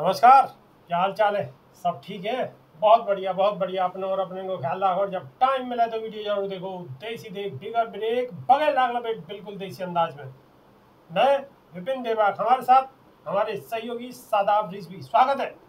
नमस्कार। क्या हाल चाल है? सब ठीक है? बहुत बढ़िया बहुत बढ़िया। अपने और अपने को ख्याल रखो और जब टाइम मिला तो वीडियो जरूर देखो। देसी देख बिगर ब्रेक बगैर लाग लपेट बिल्कुल देसी अंदाज में। मैं विपिन देवाक, हमारे साथ हमारे सहयोगी शादाब रिजवी। स्वागत है।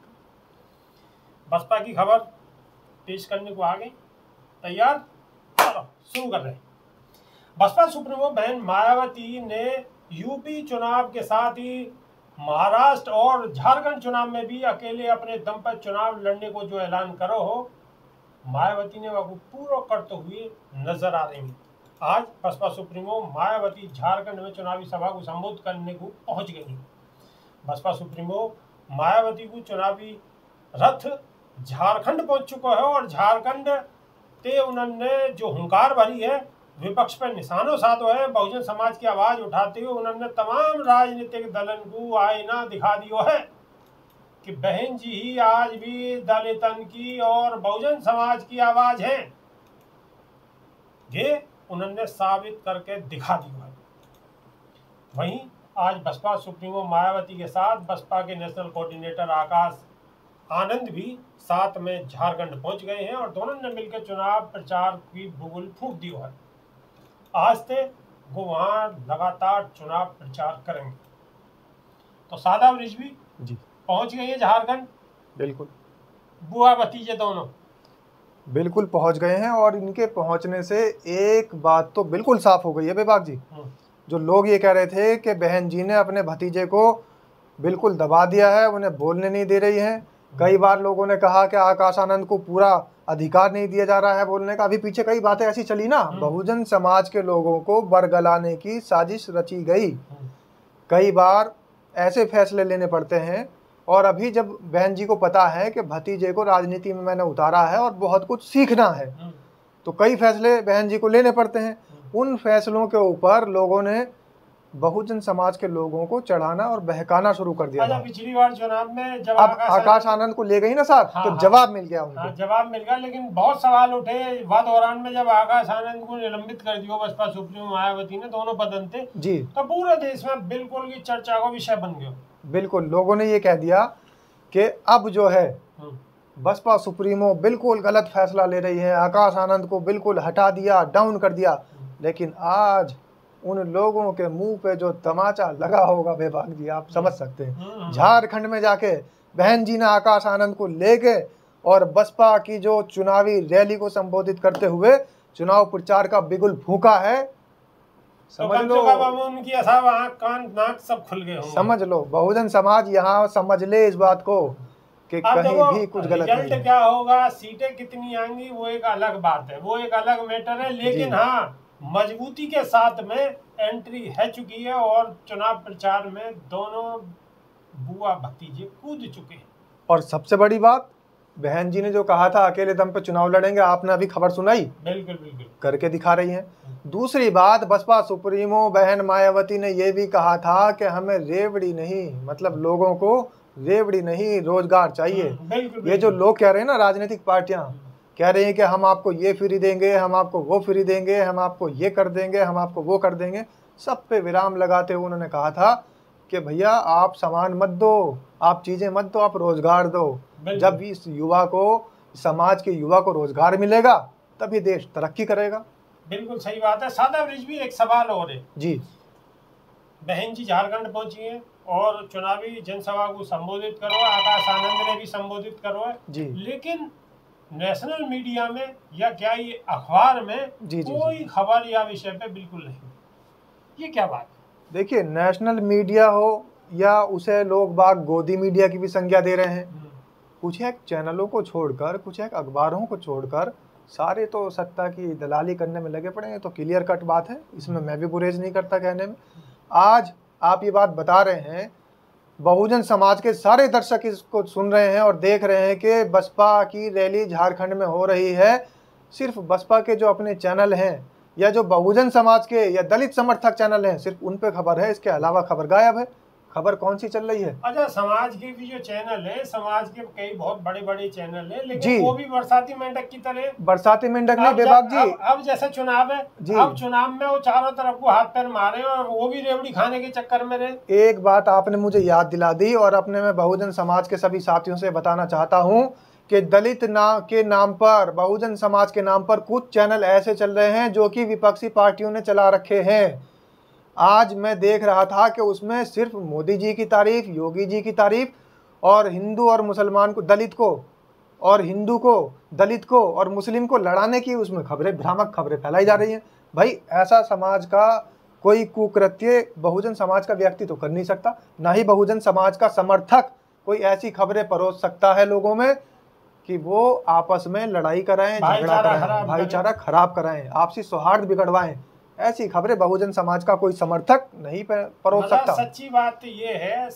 बसपा की खबर पेश करने को आ गई। तैयार? चलो शुरू कर रहे हैं। बसपा सुप्रीमो बहन मायावती ने यूपी चुनाव के साथ ही महाराष्ट्र और झारखंड चुनाव में भी अकेले अपने दम पर चुनाव लड़ने को जो ऐलान करो हो, मायावती ने वह पूरा करते हुए नजर आ रही हैं। आज बसपा सुप्रीमो मायावती झारखंड में चुनावी सभा को संबोधित करने को पहुंच गई। बसपा सुप्रीमो मायावती को चुनावी रथ झारखंड पहुंच चुका है और झारखंड ते उन्होंने जो हुंकार भरी है, विपक्ष पर निशानों साधो है। बहुजन समाज की आवाज उठाते हुए उन्होंने तमाम राजनीतिक दलन को आईना दिखा दियो है कि बहन जी ही आज भी दलितन की और बहुजन समाज की आवाज है। ये उन्होंने साबित करके दिखा दिया है। वहीं आज बसपा सुप्रीमो मायावती के साथ बसपा के नेशनल कोऑर्डिनेटर आकाश आनंद भी साथ में झारखंड पहुंच गए हैं और दोनों ने मिलकर चुनाव प्रचार की बुगुल फूंक दी है। आज से वो वहां लगातार चुनाव प्रचार करेंगे। तो शादाब रिजवी जी पहुंच गए हैं झारखंड। बिल्कुल बुआ भतीजे दोनों बिल्कुल पहुंच गए हैं और इनके पहुंचने से एक बात तो बिल्कुल साफ हो गई है बेबाक जी। जो लोग ये कह रहे थे कि बहन जी ने अपने भतीजे को बिल्कुल दबा दिया है, उन्हें बोलने नहीं दे रही हैं। कई बार लोगों ने कहा कि आकाश आनंद को पूरा अधिकार नहीं दिया जा रहा है बोलने का। अभी पीछे कई बातें ऐसी चली ना, बहुजन समाज के लोगों को बरगलाने की साजिश रची गई। कई बार ऐसे फैसले लेने पड़ते हैं और अभी जब बहन जी को पता है कि भतीजे को राजनीति में मैंने उतारा है और बहुत कुछ सीखना है, तो कई फैसले बहन जी को लेने पड़ते हैं। उन फैसलों के ऊपर लोगों ने बहुजन समाज के लोगों को चढ़ाना और बहकाना शुरू कर दिया। पिछली बार चुनाव में जब अब आकाश आनंद को ले गई ना साथ, तो जवाब मिल गया उनको। जवाब मिल गया, लेकिन बहुत सवाल उठे वह दौरान में जब आकाश आनंद को निलंबित कर दिया बसपा सुप्रीमो मायावती ने, दोनों पदन थे जी, तो पूरे देश में बिल्कुल की चर्चा का विषय बन गया। बिल्कुल लोगों ने ये कह दिया कि अब जो है बसपा सुप्रीमो बिल्कुल गलत फैसला ले रही है, आकाश आनंद को बिल्कुल हटा दिया, डाउन कर दिया। लेकिन आज उन लोगों के मुंह पे जो तमाचा लगा होगा बेबाक जी, आप समझ सकते हैं। झारखंड में जाके बहन जी ने आकाश आनंद को लेके और बसपा की जो चुनावी रैली को संबोधित करते हुए चुनाव प्रचार का बिगुल फूंका है। समझ लो उनकी आंख कान नाक सब खुल गए। समझ लो बहुजन समाज यहाँ समझ ले इस बात को कि कहीं भी कुछ गलत नहीं है। क्या होगा, सीटें कितनी आएंगी वो एक अलग बात है, वो एक अलग मैटर है। लेकिन हाँ, मजबूती के साथ में एंट्री है चुकी है और चुनाव प्रचार में दोनों बुआ भतीजे कूद चुके हैं। और सबसे बड़ी बात, बहन जी ने जो कहा था अकेले दम पे चुनाव लड़ेंगे, आपने अभी खबर सुनाई, बिल्कुल बिल्कुल करके दिखा रही हैं। दूसरी बात, बसपा सुप्रीमो बहन मायावती ने यह भी कहा था कि हमें रेवड़ी नहीं, मतलब लोगों को रेवड़ी नहीं रोजगार चाहिए। ये जो लोग कह रहे हैं ना, राजनीतिक पार्टियां कह रही हैं कि हम आपको ये फ्री देंगे, हम आपको वो फ्री देंगे, हम आपको ये कर देंगे, हम आपको वो कर देंगे, सब पे विराम लगाते हुए उन्होंने कहा था कि भैया आप सामान मत दो, आप चीज़ें मत दो, आप रोजगार दो। जब इस युवा को, समाज के युवा को रोजगार मिलेगा तभी देश तरक्की करेगा। बिल्कुल सही बात है। शादाब रिजवी, एक सवाल और है जी। बहन जी झारखंड पहुंची है और चुनावी जनसभा को संबोधित करो, आकाश आनंद ने भी संबोधित करो जी, लेकिन नेशनल मीडिया में या क्या ये अखबार में कोई खबर या विषय पे बिल्कुल नहीं। ये क्या बात है? देखिए, नेशनल मीडिया हो या उसे लोग बाग गोदी मीडिया की भी संज्ञा दे रहे हैं। कुछ एक चैनलों को छोड़कर, कुछ एक अखबारों को छोड़कर सारे तो सत्ता की दलाली करने में लगे पड़े हैं। तो क्लियर कट बात है, इसमें मैं भी गुरेज नहीं करता कहने में। आज आप ये बात बता रहे हैं, बहुजन समाज के सारे दर्शक इसको सुन रहे हैं और देख रहे हैं कि बसपा की रैली झारखंड में हो रही है। सिर्फ बसपा के जो अपने चैनल हैं या जो बहुजन समाज के या दलित समर्थक चैनल हैं, सिर्फ उन पे खबर है, इसके अलावा खबर गायब है। खबर कौन सी चल रही है? अच्छा, समाज के भी जो चैनल है, समाज के कई बहुत बड़े बड़े चैनल है, जी। लेकिन वो भी बरसाती मेंढक की तरह, बरसाती मेंढक नहीं बेबाक जी, अब जैसे चुनाव है जी। अब चुनाव में वो चारों तरफ को हाथ पैर मारे और वो भी रेवड़ी खाने के चक्कर में रहे। एक बात आपने मुझे याद दिला दी, और अपने मैं बहुजन समाज के सभी साथियों से बताना चाहता हूं कि दलित के नाम पर, बहुजन समाज के नाम पर कुछ चैनल ऐसे चल रहे हैं जो कि विपक्षी पार्टियों ने चला रखे हैं। आज मैं देख रहा था कि उसमें सिर्फ मोदी जी की तारीफ, योगी जी की तारीफ, और हिंदू और मुसलमान को, दलित को और हिंदू को, दलित को और मुस्लिम को लड़ाने की उसमें खबरें, भ्रामक खबरें फैलाई जा रही हैं। भाई ऐसा समाज का कोई कुकृत्य बहुजन समाज का व्यक्ति तो कर नहीं सकता, ना ही बहुजन समाज का समर्थक कोई ऐसी खबरें परोस सकता है लोगों में कि वो आपस में लड़ाई कराएं, झगड़ा कराएं, भाईचारा खराब कराएं, आपसी सौहार्द बिगड़वाएं। ऐसी खबरें बहुजन समाज का कोई समर्थक नहीं परोस सकता। सच्ची बात ये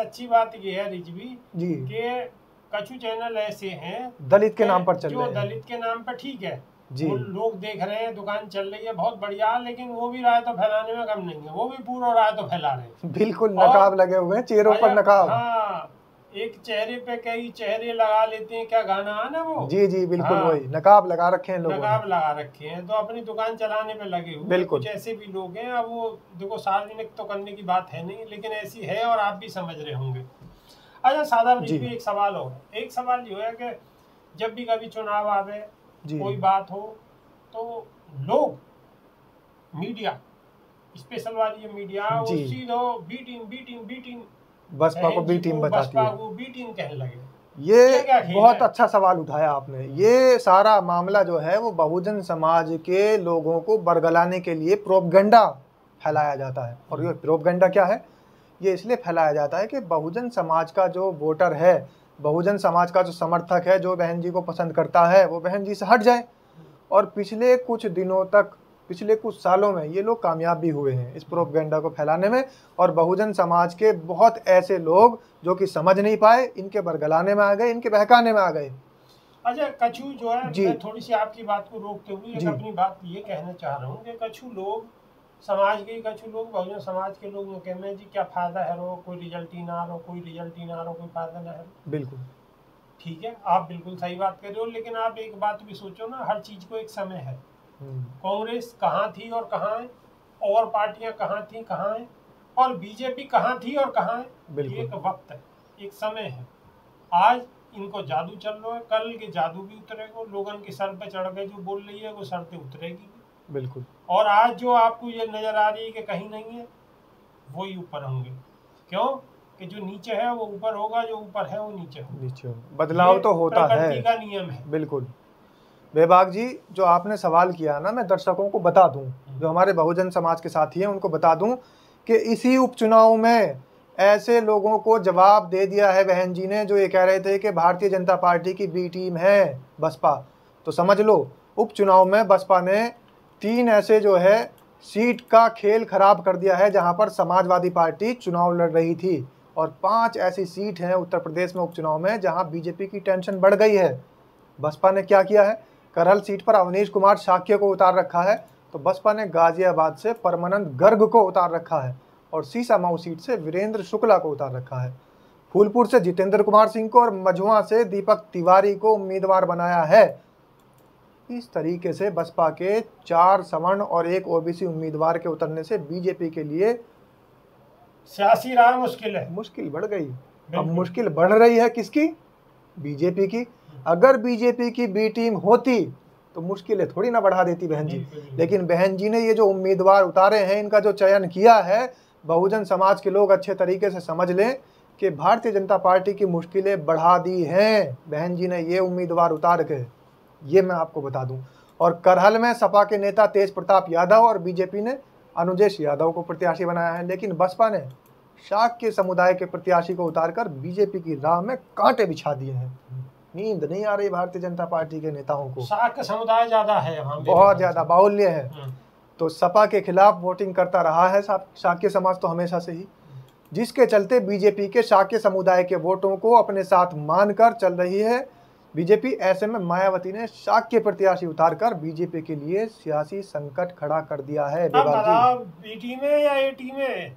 है रिजवी जी कि कछु चैनल ऐसे हैं दलित के नाम पर चल रहे हैं, जो दलित के नाम पर ठीक है जी, वो लोग देख रहे हैं, दुकान चल रही है, बहुत बढ़िया, लेकिन वो भी राय तो फैलाने में कम नहीं है, वो भी पूरा राय तो फैला रहे हैं। बिल्कुल नकाब लगे हुए हैं, चेहरों पर नकाब। हाँ, एक चेहरे पे कई चेहरे लगा लेते हैं, क्या गाना है ना वो, जी जी बिल्कुल। हाँ, वही नकाब लगा रखे हैं लोगों ने, नकाब लगा रखे हैं, तो अपनी दुकान चलाने में लगे हुए। बिल्कुल, कुछ ऐसे भी लोग हैं। अब वो देखो, सार्वजनिक तो करने की बात है नहीं, लेकिन ऐसी है और आप भी समझ रहे होंगे। अच्छा सादा भी एक सवाल हो, एक सवाल जो है कि जब भी कभी चुनाव आवे, कोई बात हो, तो लोग मीडिया, स्पेशल वाली ये मीडिया, वो सीधो बी टीम बसपा को बी टीम बताती है, वो बी टीम कहने लगे। ये बहुत अच्छा सवाल उठाया आपने। ये सारा मामला जो है वो बहुजन समाज के लोगों को बरगलाने के लिए प्रोपगेंडा फैलाया जाता है। और ये प्रोपगेंडा क्या है? ये इसलिए फैलाया जाता है कि बहुजन समाज का जो वोटर है, बहुजन समाज का जो समर्थक है, जो बहन जी को पसंद करता है, वो बहन जी से हट जाए। और पिछले कुछ दिनों तक, पिछले कुछ सालों में ये लोग कामयाब भी हुए हैं इस प्रोपगेंडा को फैलाने में। और बहुजन समाज के बहुत ऐसे लोग जो कि समझ नहीं पाए, इनके बरगलाने में आ गए, इनके बहकाने में आ गए। अच्छा, कछु जो है, मैं थोड़ी सी आपकी बात को रोकते हुए एक अपनी बात ये कहना चाह रहा हूँ कि कछु लोग समाज के, कछु लोग बहुजन समाज के लोग कहते जी क्या फायदा है रो, कोई रिजल्ट ही ना रो, कोई फायदा ना है। बिल्कुल ठीक है, आप बिल्कुल सही बात कर रहे हो, लेकिन आप एक बात भी सोचो ना, हर चीज को एक समय है। कांग्रेस कहाँ थी और कहाँ है, और पार्टियां कहाँ थी कहाँ है, और बीजेपी कहाँ थी और कहाँ है। एक वक्त है, एक समय है। आज इनको जादू चल रहा है, कल के जादू भी उतरेगा, लोगन के सर पे चढ़ के जो बोल रही है वो सर पे उतरेगी। बिल्कुल। और आज जो आपको ये नजर आ रही है कि कहीं नहीं है, वही ऊपर होंगे। क्यों कि जो नीचे है वो ऊपर होगा, जो ऊपर है वो नीचे होगा। बदलाव तो होता है, प्रकृति का नियम है। बिल्कुल। बेबाक जी, जो आपने सवाल किया ना, मैं दर्शकों को बता दूं, जो हमारे बहुजन समाज के साथी हैं उनको बता दूं कि इसी उपचुनाव में ऐसे लोगों को जवाब दे दिया है बहन जी ने जो ये कह रहे थे कि भारतीय जनता पार्टी की बी टीम है बसपा। तो समझ लो, उपचुनाव में बसपा ने 3 ऐसे जो है सीट का खेल खराब कर दिया है जहां पर समाजवादी पार्टी चुनाव लड़ रही थी। और 5 ऐसी सीट हैं उत्तर प्रदेश में उपचुनाव में जहां बीजेपी की टेंशन बढ़ गई है। बसपा ने क्या किया है? करहल सीट पर अवनीश कुमार शाक्य को उतार रखा है, तो बसपा ने गाजियाबाद से परमानंद गर्ग को उतार रखा है, और सीसामऊ सीट से वीरेंद्र शुक्ला को उतार रखा है। फूलपुर से जितेंद्र कुमार सिंह को और मझुआ से दीपक तिवारी को उम्मीदवार बनाया है। इस तरीके से बसपा के 4 सवर्ण और 1 ओबीसी उम्मीदवार के उतरने से बीजेपी के लिए सियासी राह मुश्किल बढ़ गई। अब मुश्किल बढ़ रही है किसकी? बीजेपी की। अगर बीजेपी की बी टीम होती तो मुश्किलें थोड़ी ना बढ़ा देती बहन जी। लेकिन बहन जी ने ये जो उम्मीदवार उतारे हैं, इनका जो चयन किया है, बहुजन समाज के लोग अच्छे तरीके से समझ लें कि भारतीय जनता पार्टी की मुश्किलें बढ़ा दी हैं बहन जी ने ये उम्मीदवार उतार के। ये मैं आपको बता दूं। और करहल में सपा के नेता तेज प्रताप यादव और बीजेपी ने अनुजेश यादव को प्रत्याशी बनाया है, लेकिन बसपा ने शाक्य समुदाय के प्रत्याशी को उतारकर बीजेपी की राह में कांटे बिछा दिए हैं। नींद नहीं आ रही भारतीय जनता पार्टी के नेताओं को। शाक्य समुदाय ज्यादा है, बहुत ज्यादा बाहुल्य है। तो सपा के खिलाफ वोटिंग करता रहा है शाक्य समाज तो हमेशा से ही, जिसके चलते बीजेपी के शाक्य समुदाय के वोटों को अपने साथ मानकर चल रही है बीजेपी। ऐसे में मायावती ने शाक्य प्रत्याशी उतारकर बीजेपी के लिए सियासी संकट खड़ा कर दिया है। बी टीम है या ए टीम है?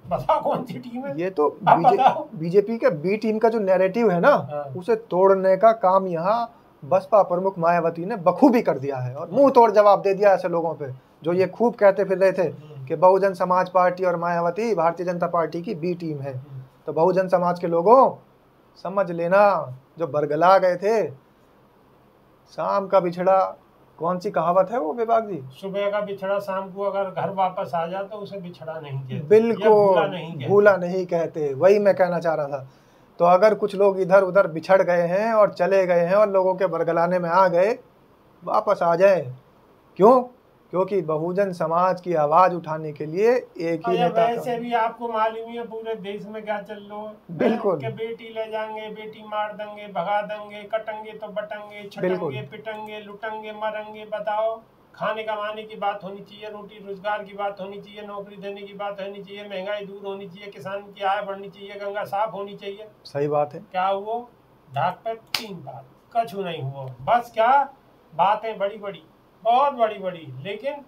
बताओ कौन सी टीम है? ये तो आप बताओ। बीजेपी के बी टीम का जो नैरेटिव है ना, उसे तोड़ने का काम यहाँ बसपा प्रमुख मायावती ने बखूबी कर दिया है और मुंह तोड़ जवाब दे दिया ऐसे लोगों पे जो ये खूब कहते फिर रहे थे कि बहुजन समाज पार्टी और मायावती भारतीय जनता पार्टी की बी टीम है। तो बहुजन समाज के लोगों समझ लेना, जो बरगला गए थे, शाम का बिछड़ा, कौन सी कहावत है वो विभाग जी? सुबह का बिछड़ा शाम को अगर घर वापस आ जाए तो उसे बिछड़ा नहीं कहते, बिल्कुल भूला नहीं कहते, वही मैं कहना चाह रहा था। तो अगर कुछ लोग इधर उधर बिछड़ गए हैं और चले गए हैं और लोगों के बरगलाने में आ गए, वापस आ जाए। क्यों? क्योंकि बहुजन समाज की आवाज उठाने के लिए एक ही नेता। वैसे भी आपको मालूम है पूरे देश में क्या चल रहा है। बिल्कुल कि बेटी ले जाएंगे, बेटी मार देंगे, भगा देंगे, कटेंगे तो बटेंगे, छटेंगे, पिटेंगे, लुटेंगे, मरेंगे। बताओ, खाने कमाने की बात होनी चाहिए, रोटी रोजगार की बात होनी चाहिए, नौकरी देने की बात होनी चाहिए, महंगाई दूर होनी चाहिए, किसान की आय बढ़नी चाहिए, गंगा साफ होनी चाहिए। सही बात है। क्या हुआ? ढाक पे 3 बार कछु नहीं हुआ। बस क्या बातें बड़ी बड़ी, बहुत बड़ी बड़ी, लेकिन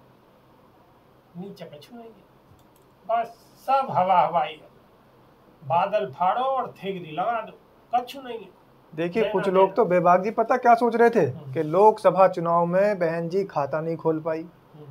नीचे कछु नहीं है। बस सब हवा हवाई है। बादल फाड़ो और थेगरी लगा दो, कछु नहीं है। देखिए, कुछ लोग तो बेबाक जी पता क्या सोच रहे थे कि लोकसभा चुनाव में बहन जी खाता नहीं खोल पाई,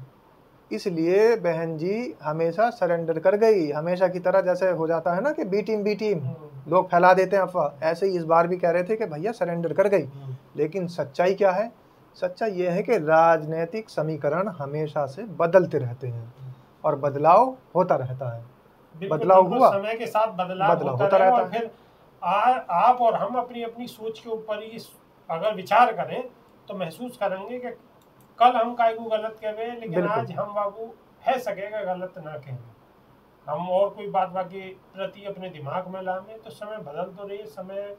इसलिए बहन जी हमेशा सरेंडर कर गई। हमेशा की तरह जैसे हो जाता है ना कि बी टीम लोग फैला देते हैं अफवाह, ऐसे ही इस बार भी कह रहे थे कि भैया सरेंडर कर गई। लेकिन सच्चाई क्या है? सच्चाई ये है कि राजनीतिक समीकरण हमेशा से बदलते रहते हैं और बदलाव होता रहता है। बदलाव हुआ, समय के साथ बदलाव होता रहता है। फिर आप और हम अपनी अपनी सोच के ऊपर ही अगर विचार करें तो महसूस करेंगे कि कल हम काय को गलत कह रहे हैं, लेकिन आज हम बाबू है सकेगा गलत ना कहें। हम और कोई बात बाकी प्रति अपने दिमाग में लाएं तो समय बदल तो रही, समय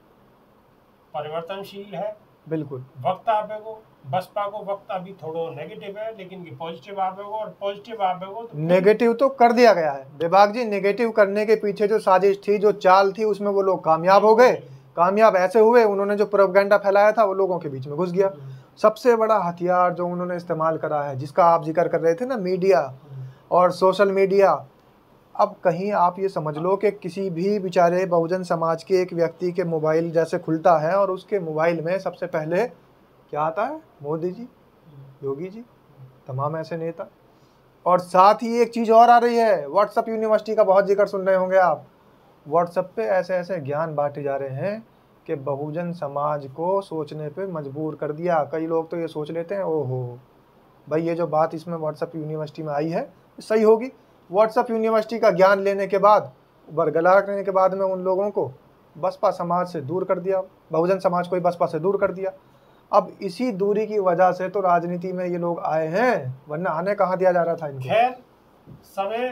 परिवर्तनशील है। बिल्कुल वक्त आवेगो, बसपा को वक्त अभी थोड़ा नेगेटिव है, लेकिन पॉजिटिव आवेगो, और पॉजिटिव आवेगो तो नेगेटिव तो कर दिया गया है विभाग जी। नेगेटिव करने के पीछे जो साजिश थी, जो चाल थी, उसमें वो लोग कामयाब हो गए। कामयाब ऐसे हुए, उन्होंने जो प्रोपेगेंडा फैलाया था वो लोगों के बीच में घुस गया। सबसे बड़ा हथियार जो उन्होंने इस्तेमाल करा है, जिसका आप जिक्र कर रहे थे ना, मीडिया और सोशल मीडिया। अब कहीं आप ये समझ लो कि किसी भी बेचारे बहुजन समाज के एक व्यक्ति के मोबाइल जैसे खुलता है और उसके मोबाइल में सबसे पहले क्या आता है? मोदी जी, योगी जी, तमाम ऐसे नेता। और साथ ही एक चीज़ और आ रही है, व्हाट्सएप यूनिवर्सिटी का बहुत जिक्र सुन रहे होंगे आप। व्हाट्सएप पे ऐसे ऐसे ज्ञान बांटे जा रहे हैं कि बहुजन समाज को सोचने पे मजबूर कर दिया। कई लोग तो ये सोच लेते हैं, ओहो भाई ये जो बात इसमें व्हाट्सएप यूनिवर्सिटी में आई है सही होगी। व्हाट्सएप यूनिवर्सिटी का ज्ञान लेने के बाद, बरगला करने के बाद में उन लोगों को बसपा समाज से दूर कर दिया, बहुजन समाज को ही बसपा से दूर कर दिया। अब इसी दूरी की वजह से तो राजनीति में ये लोग आए हैं, वरना आने कहाँ दिया जा रहा था इनको। खैर, समय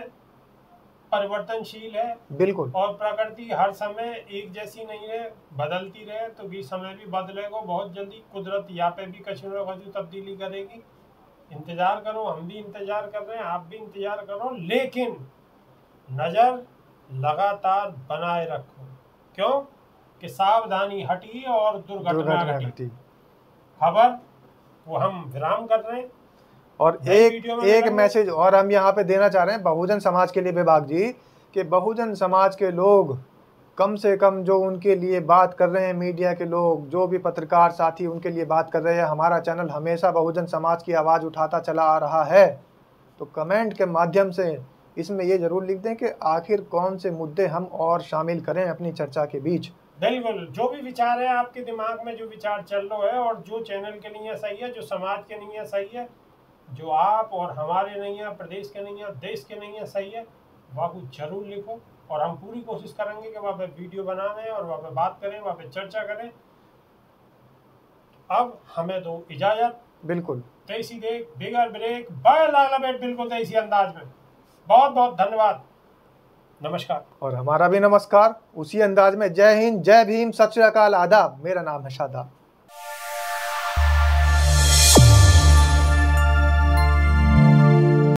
परिवर्तनशील है, बिल्कुल, और प्रकृति हर समय एक जैसी नहीं है, बदलती रहे तो भी समय भी बदलेगा बहुत जल्दी। कुदरत यहाँ पे भी कछु न कछु तब्दीली करेगी। इंतजार करो, हम भी इंतजार कर रहे हैं, आप भी इंतजार करो, लेकिन नजर लगातार बनाए रखो। क्यों? कि सावधानी हटी और दुर्घटना घटी। खबर वो हम विराम कर रहे हैं। और एक मैसेज और हम यहाँ पे देना चाह रहे हैं बहुजन समाज के लिए विभाग जी, कि बहुजन समाज के लोग कम से कम जो उनके लिए बात कर रहे हैं, मीडिया के लोग, जो भी पत्रकार साथी उनके लिए बात कर रहे हैं, हमारा चैनल हमेशा बहुजन समाज की आवाज़ उठाता चला आ रहा है। तो कमेंट के माध्यम से इसमें ये जरूर लिख दें कि आखिर कौन से मुद्दे हम और शामिल करें अपनी चर्चा के बीच। बिल्कुल, जो भी विचार है आपके दिमाग में, जो विचार चल रहा है और जो चैनल के लिए सही है, जो समाज के लिए सही है, जो आप और हमारे नहीं है, प्रदेश के नहीं है, देश के नहीं है, सही है, वहाँ को जरूर लिखो। और हम पूरी कोशिश करेंगे कि वहाँ पे वीडियो बनाएं और वहाँ पे बात करें, वहाँ पे चर्चा करें। अब हमें दो इजाजत। बिल्कुल, तैसी देख बिगर ब्रेक बाय लाला बेट, बिल्कुल तैसी अंदाज में। बहुत बहुत धन्यवाद, नमस्कार। और हमारा भी नमस्कार उसी अंदाज में। जय हिंद, जय भीम, सत श्री अकाल, आदाब। मेरा नाम है शादाब।